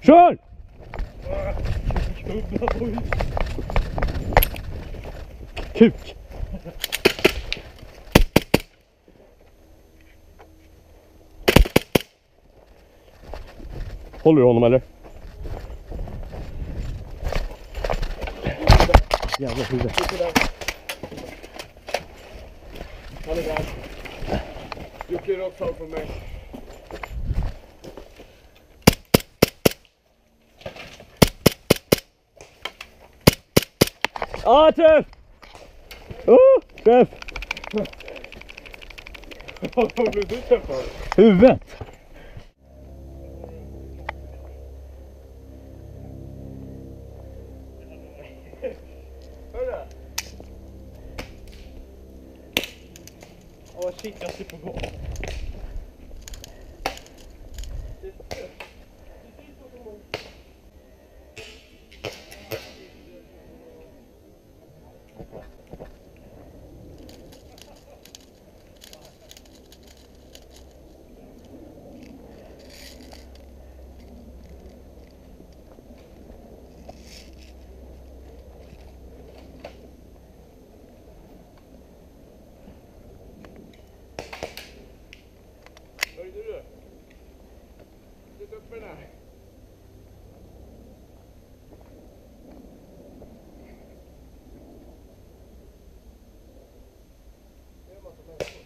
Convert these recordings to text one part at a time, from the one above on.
Kör! Kuk! Håller du honom eller? Jävla huvud. Han är där. Jocke är rakt fram på mig. Ah, träff! Träff! Vad blev du träffad? Huvudet! Hörru! Åh shit, jag slipper gå. Höjde du? Sluta upp med den här. Det är en massa människor.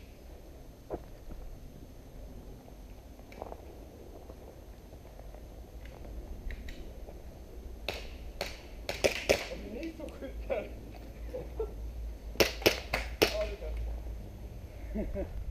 Det är ni som skjuter. Ja, det kan.